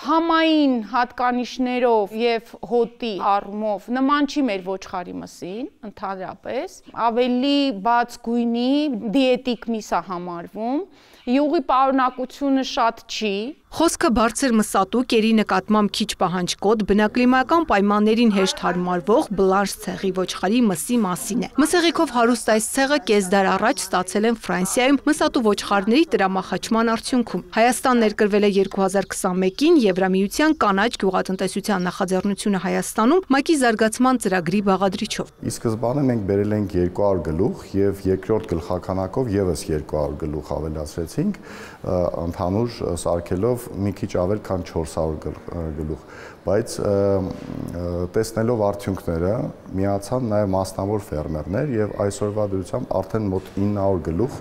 Համային հատկանիշներով եւ հոտի առումով նման չի մեր ոչխարի մսին, ընդհանրապես, ավելի բաց գույնի դիետիկ միս է համարվում, յուղի պարունակությունը շատ չի։ Խոսքը բարձր մսատու, կերի նկատմամբ քիչ պահանջկոտ, բնակլիմայական պայմաններին հեշտ հարմարվող բլանշ ցեղի ոչխարի մսի մասին է։ Մսեղիքով հարուստ այս ցեղը կես դար առաջ ստացել են Ֆրանսիայում մսատու ոչխարների տրամախաչման արդյունքում։ Հայաստան ներկրվել է 2021-ին Եվրամիության կանաչ գյուղատնտեսության նախաձեռնությունը Հայաստանում ՄԱԿ-ի զարգացման ծրագրի բաղադրիչով։ Ի սկզբանե մենք բերել ենք 200 գլուխ եւ երկրորդ գլխականակով եւս 200 գլուխ ավելացրեցինք, ընդհանուր սարքելով մի քիչ ավել քան 400 գլուխ, բայց տեսնելով արդյունքները միացան նաև մասնավոր ֆերմերներ եւ այսօրվա դրությամբ արդեն մոտ 900 գլուխ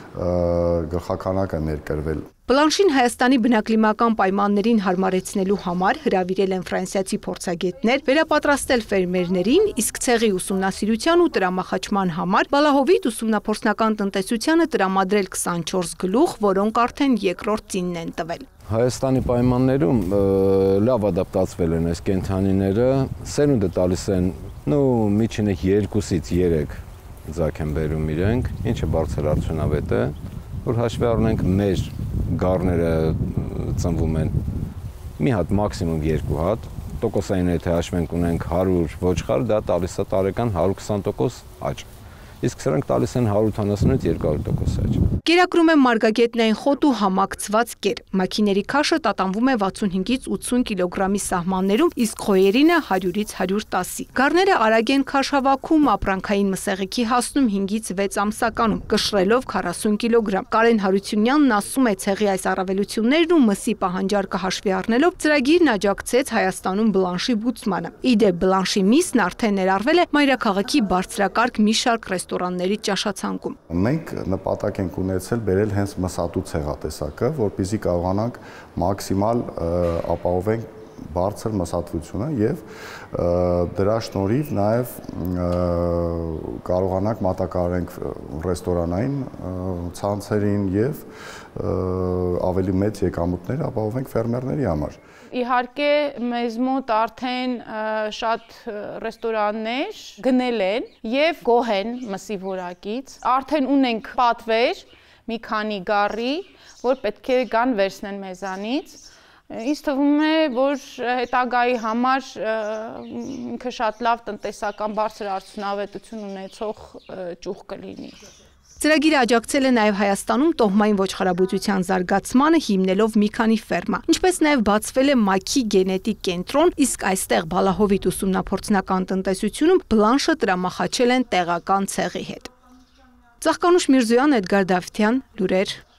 գլխականակը ներկրվել։ Բլանշին Հայաստանի բնակլիմայական պայմաններին հարմարեցնելու համար հրավիրել են ֆրանսիացի փորձագետներ, վերապատրաստել ֆերմերներին, իսկ ցեղի ուսումնասիրության ու տրամախաչման համար բալահովիտ ուսումնափորձնական տնտեսությանը տրամադրել 24 գլուխ, որոնք արդեն երկրորդ ծինն են տվել։ Հայաստանի պայմաններում լավ ադապտացվել են այս կենդանիները, սերունդը տալիս են միջինը 2-ից 3 ձակ են բերում իրենք, ինչը բարձր արդյունավետ է, որ հաշվի առնենք մեր գառները ծնվում են մի հատ, մաքսիմում 2 հատ, տոկոսային եթե հաշվենք ունենք 100 ոչխար, դա տալիս է տարեկան 120% աճ, իսկ սրանք տալիս են 180-ից 200% աճ։ Կերակրում է մարգագետնային խոտ ու համակցված կեր։ Մաքիների քաշը տատանվում է 65-ից 80 կիլոգրամի սահմաններում, իսկ խոյերինը 100-ից 110-ի։ Գառները արագ են քաշ հավաքում, ապրանքային մսեղիքի հասնում 5-ից 6 ամսականում, կշռելով 40 կիլոգրամ։ Կարեն Հարությունյանն ասում է, ցեղի այս առավելություններն ու մսի պահանջարկը հաշվի առնելով ծրագիրն աջակցեց Հայաստանում բլանշի բուծմանը։ Իդեպ բլանշի միսն արդեն ներառվել է մայրաքաղաքի բարձրակարգ մի շարք ռեստորանների ճաշացանկում։ Մենք նպատակ ենք ունեցել բերել հենց մսատու ցեղատեսակը, որպեսզի կարողանանք մաքսիմալ ապահովենք բարձր մսատվությունը եւ դրա շնորհիվ նաեւ կարողանանք մատակարարենք ռեստորանային ցանցերին եւ ավելի մեծ եկամուտներ ապահովենք ֆերմերների համար։ Իհարկե մեզ մոտ արդեն շատ ռեստորաններ գնել են եւ գոհ են մսի որակից։ Արդեն ունենք պատվեր մի քանի գառի, որ պետք է գան վերցնեն մեզանից։ Ինձ թվում է, որ հետագայի համար ինքը շատ լավ տնտեսական բարձր արդյունավետություն ունեցող ճյուղ կլինի։ Ծրագիրը աջակցել է նաև Հայաստանում տոհմային ոչխարաբուծության զարգացմանը հիմնելով մի քանի ֆերմա, ինչպես նաև բացվել է ՄԱԿ-ի գենետիկ կենտրոն, իսկ այստեղ բալահովիտ ուսումնափորձնական տնտեսությունում բլանշը տրամախաչել են տեղական ցեղի հետ։ Ծաղկանուշ Միրզոյան, Էդգար Դավթյան, լուրեր։